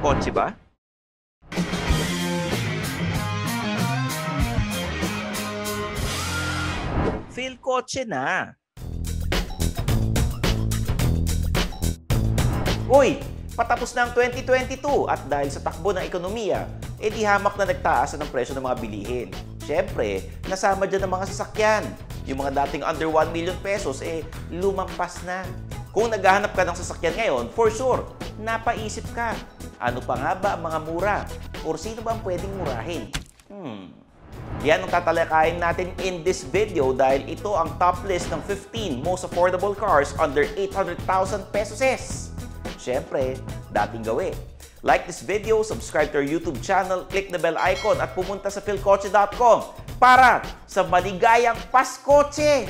kotse ba? Feel kotse na. Uy, patapos na ang 2022 at dahil sa takbo ng ekonomiya, di hamak na nagtaas ng presyo ng mga bilihin. Siyempre, nasama dyan ang mga sasakyan. Yung mga dating under 1 million pesos, lumampas na. Kung naghahanap ka ng sasakyan ngayon, for sure, napaisip ka. Ano pa nga ba ang mga mura? Or sino ba ang pwedeng murahin? Yan ang tatalakayin natin in this video dahil ito ang top list ng 15 most affordable cars under 800,000 pesos. Siyempre, dating gawin. Like this video, subscribe to our YouTube channel, click the bell icon at pumunta sa philkotse.com para sa maligayang paskotse!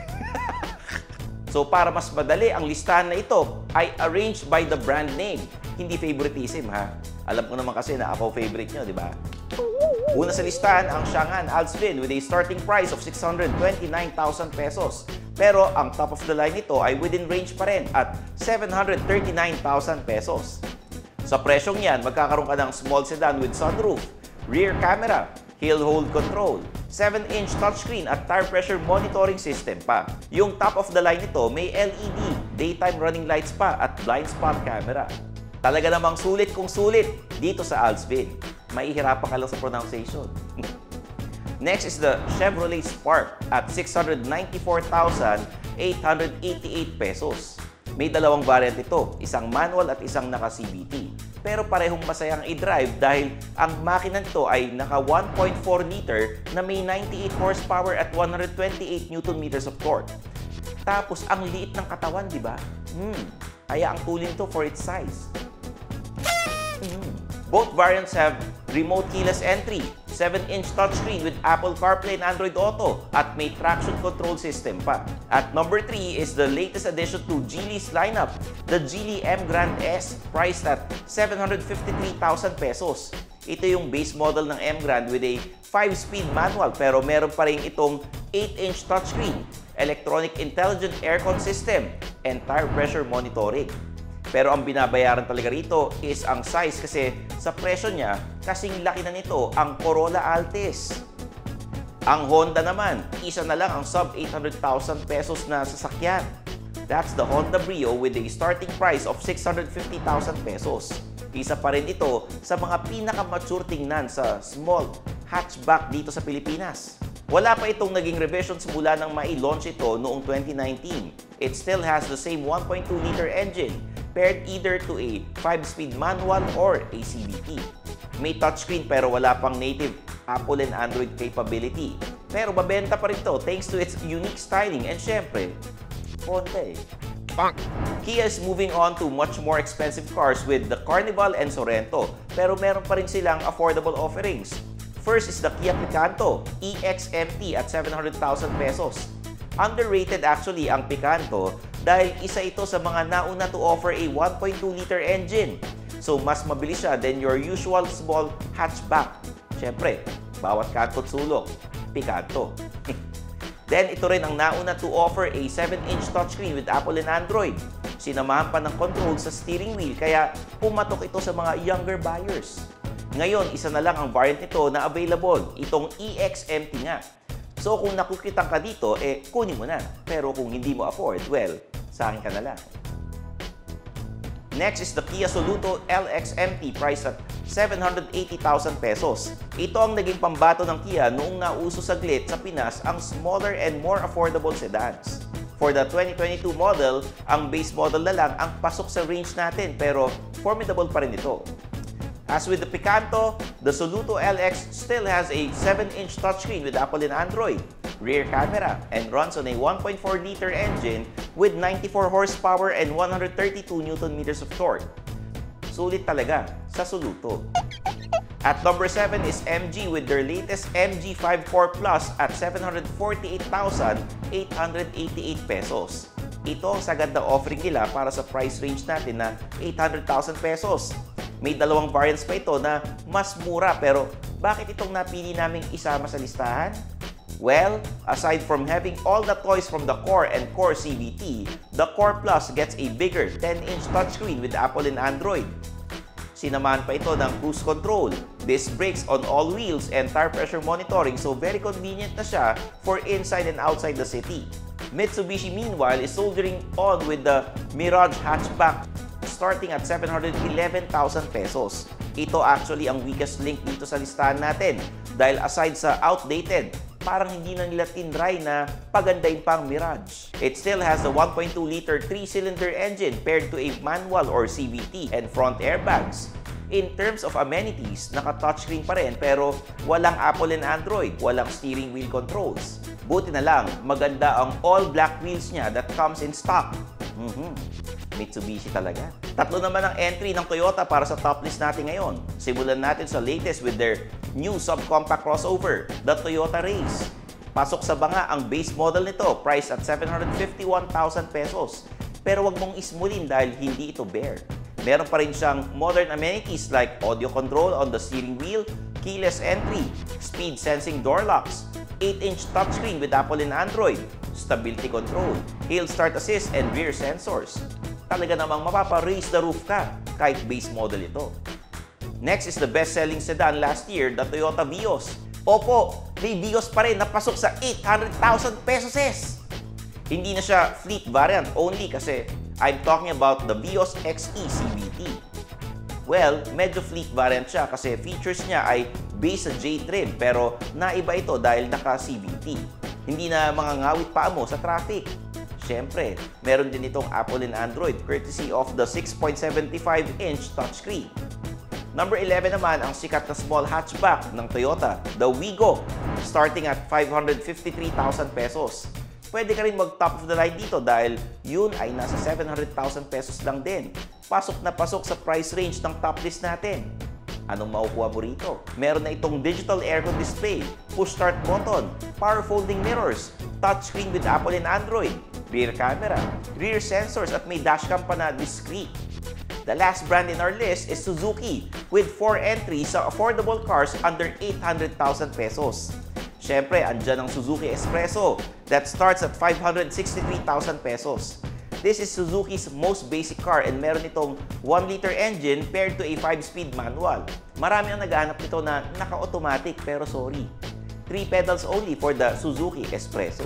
So para mas madali, ang listahan na ito ay arranged by the brand name. Hindi favoritism ha. Alam ko naman kasi na ako favorite nyo, di ba? Una sa listahan ang Changan Alpsville with a starting price of 629,000 pesos. Pero ang top of the line nito ay within range pa rin at 739,000 pesos. Sa presyong yan, magkakaroon ka ng small sedan with sunroof, rear camera, hill hold control, 7-inch touchscreen at tire pressure monitoring system pa. Yung top of the line nito may LED, daytime running lights pa at blind spot camera. Talaga namang sulit kung sulit dito sa Alpsville. Mahihirapan ka lang sa pronunciation. Next is the Chevrolet Spark at 694,888 pesos. May dalawang variant ito, isang manual at isang naka-CVT. Pero parehong masayang i-drive dahil ang makina nito ay naka 1.4 liter na may 98 horsepower at 128 Nm of torque. Tapos ang liit ng katawan, di ba? Kaya ang tulin to for its size. Both variants have remote keyless entry, 7-inch touchscreen with Apple CarPlay and Android Auto, at may traction control system pa. At number 3 is the latest addition to Geely's lineup, the Geely M Grand S, priced at 753,000 pesos. Ito yung base model ng M Grand with a 5-speed manual pero meron pa rin itong 8-inch touchscreen, electronic intelligent aircon system, and tire pressure monitoring. Pero ang binabayaran talaga rito is ang size kasi sa presyo niya, kasing laki na nito ang Corolla Altis. Ang Honda naman, isa na lang ang sub 800,000 pesos na sasakyan. That's the Honda Brio with a starting price of 650,000 pesos. Isa pa rin ito sa mga pinaka-mature tingnan sa small hatchback dito sa Pilipinas. Wala pa itong naging revisions mula nang mai-launch ito noong 2019. It still has the same 1.2-liter engine, paired either to a 5-speed manual or a CVT. May touchscreen pero wala pang native Apple and Android capability. Pero mabenta pa rin ito thanks to its unique styling and syempre, konti. Kia is moving on to much more expensive cars with the Carnival and Sorento, pero meron pa rin silang affordable offerings. First is the Kia Picanto EX-MT at 700,000 pesos. Underrated actually ang Picanto dahil isa ito sa mga nauna to offer a 1.2-liter engine. So mas mabilis siya than your usual small hatchback. Siyempre, bawat kanto't sulok, Picanto. Then ito rin ang nauna to offer a 7-inch touchscreen with Apple and Android. Sinamahan pa ng control sa steering wheel kaya pumatok ito sa mga younger buyers. Ngayon, isa na lang ang variant nito na available, itong EX-MT nga. So kung nakukitan ka dito, kunin mo na. Pero kung hindi mo afford, well, sa akin ka na lang. Next is the Kia Soluto LX-MT priced at 780,000 pesos. Ito ang naging pambato ng Kia noong nauso saglit sa Pinas ang smaller and more affordable sedans. For the 2022 model, ang base model na lang ang pasok sa range natin pero formidable pa rin ito. As with the Picanto, the Soluto LX still has a 7-inch touchscreen with Apple and Android, rear camera, and runs on a 1.4-liter engine with 94 horsepower and 132 Nm of torque. Sulit talaga sa Soluto. At number 7 is MG with their latest MG 5 Core Plus at 748,888 pesos. Ito ang sagad na offering nila para sa price range natin na 800,000 pesos. May dalawang variants pa ito na mas mura pero bakit itong napili naming isama sa listahan? Well, aside from having all the toys from the Core and Core CVT, the Core Plus gets a bigger 10-inch touchscreen with Apple and Android. Sinamahan pa ito ng cruise control, disc brakes on all wheels, and tire pressure monitoring, so very convenient na siya for inside and outside the city. Mitsubishi meanwhile is soldiering on with the Mirage hatchback starting at 711,000 pesos. Ito actually ang weakest link dito sa listahan natin dahil aside sa outdated, parang hindi na nila tinry na pagandahin pang Mirage. It still has the 1.2-liter 3-cylinder engine paired to a manual or CVT and front airbags. In terms of amenities, naka-touchscreen pa rin pero walang Apple and Android, walang steering wheel controls. Buti na lang, maganda ang all-black wheels niya that comes in stock. Mitsubishi talaga. Tatlo naman ang entry ng Toyota para sa top list natin ngayon. Simulan natin sa latest with their new subcompact crossover, the Toyota Race. Pasok sa banga ang base model nito, priced at 751,000 pesos. Pero wag mong ismulin dahil hindi ito bare. Meron pa rin siyang modern amenities like audio control on the steering wheel, keyless entry, speed sensing door locks, 8-inch touchscreen with Apple and Android, stability control, hill start assist, and rear sensors. Talaga namang mapapa-raise the roof ka kahit base model ito. Next is the best-selling sedan last year, the Toyota Vios. Opo, may Vios pa rin na pasok sa 800,000 pesos. Hindi na siya fleet variant only kasi I'm talking about the Vios XE CVT. Well, medyo fleet variant siya kasi features niya ay based sa J-trim pero naiba ito dahil naka-CVT. Hindi na mangangawit pa mo sa traffic. Siyempre, meron din itong Apple and Android courtesy of the 6.75-inch touchscreen. Number 11 naman ang sikat na small hatchback ng Toyota, the Wigo, starting at 553,000 pesos. Pwede ka rin mag-top of the line dito dahil yun ay nasa 700,000 pesos lang din. Pasok na pasok sa price range ng top list natin. Anong makukuha mo rito? Meron na itong digital aircon display, push start button, power folding mirrors, touchscreen with Apple and Android, rear camera, rear sensors at may dashcam pa na discreet. The last brand in our list is Suzuki with 4 entries sa affordable cars under 800,000 pesos. Siyempre, andyan ang Suzuki Espresso that starts at 563,000 pesos. This is Suzuki's most basic car and meron itong 1-liter engine paired to a 5-speed manual. Marami ang naghahanap nito na naka-automatic pero sorry, 3 pedals only for the Suzuki Espresso.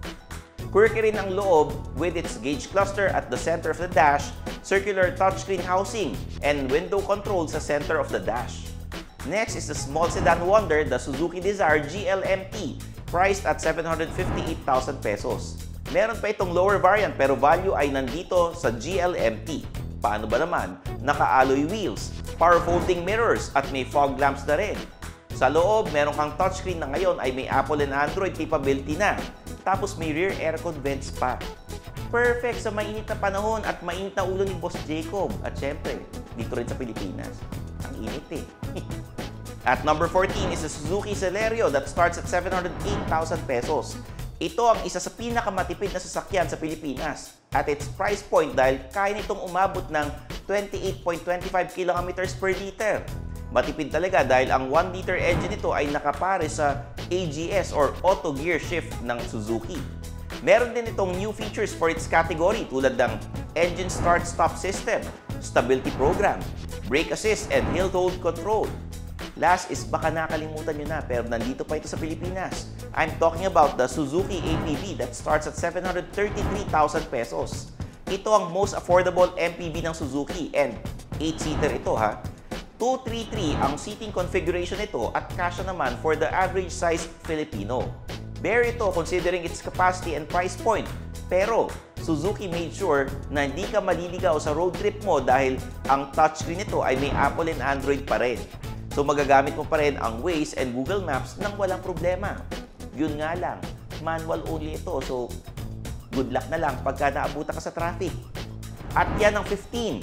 Quirky rin ang loob with its gauge cluster at the center of the dash, circular touchscreen housing, and window control sa center of the dash. Next is the small sedan wonder, the Suzuki Dzire GLMT, priced at 758,000 pesos. Meron pa itong lower variant pero value ay nandito sa GLMT. Paano ba naman? Naka-alloy wheels, power folding mirrors at may fog lamps na rin. Sa loob, meron kang touchscreen na ngayon ay may Apple and Android capability na. Tapos may rear aircon vents pa. Perfect sa mainit na panahon at mainit na ulo ni Boss Jacob. At syempre, dito rin sa Pilipinas. Ang init eh. At number 14 is the Suzuki Celerio that starts at 708,000 pesos. Ito ang isa sa pinakamatipid na sasakyan sa Pilipinas at its price point dahil kaya nitong umabot ng 28.25 kilometers per liter. Matipid talaga dahil ang 1-liter engine nito ay nakapare sa AGS or Auto Gear Shift ng Suzuki. Meron din itong new features for its category tulad ng engine start-stop system, stability program, brake assist, and hill hold control. Last is baka nakalimutan nyo na pero nandito pa ito sa Pilipinas. I'm talking about the Suzuki APV that starts at 733,000 pesos. Ito ang most affordable MPV ng Suzuki and 8-seater ito ha. 233 ang seating configuration nito at kasya naman for the average size Filipino. Bare ito considering its capacity and price point. Pero Suzuki made sure na hindi ka maliligaw sa road trip mo dahil ang touchscreen nito ay may Apple and Android pa rin. So magagamit mo pa rin ang Waze and Google Maps nang walang problema. Yun nga lang, manual only ito. So good luck na lang pagka naabutan ka sa traffic. At yan ang 15,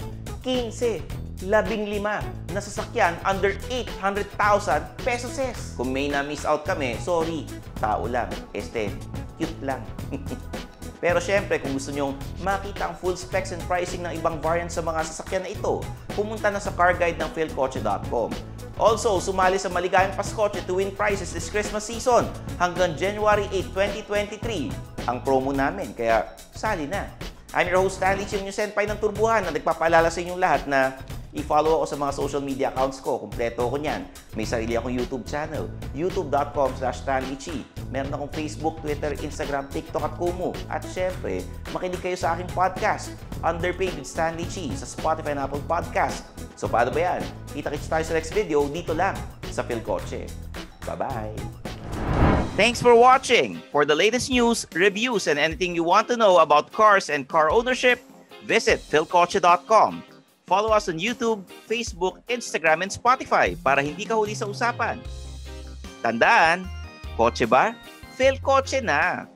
15 na sasakyan under 800,000 pesos. Kung may na-miss out kami, sorry, tao lang. Cute lang. Pero syempre, kung gusto nyong makita ang full specs and pricing ng ibang variants sa mga sasakyan na ito, pumunta na sa car guide ng philcoche.com. Also, sumali sa Maligayang Paskotse to win prizes this Christmas season hanggang January 8, 2023 ang promo namin. Kaya, sali na. I'm your host, Stanley Chim, yung senpai ng Turbuhan na nagpapaalala sa inyong lahat na I-follow ako sa mga social media accounts ko. Kumpleto ko niyan. May sarili akong YouTube channel, youtube.com/StanleyChi. Meron akong Facebook, Twitter, Instagram, TikTok at Kumu. At syempre, makinig kayo sa aking podcast, Underpaid with Stanley Chi, sa Spotify and Apple Podcast. So paano ba yan? Kita-kits tayo sa next video dito lang sa Philcoche. Bye-bye! Thanks for watching! For the latest news, reviews, and anything you want to know about cars and car ownership, visit philcoche.com. Follow us on YouTube, Facebook, Instagram, and Spotify para hindi ka huli sa usapan. Tandaan, kotse ba? Philcoche na!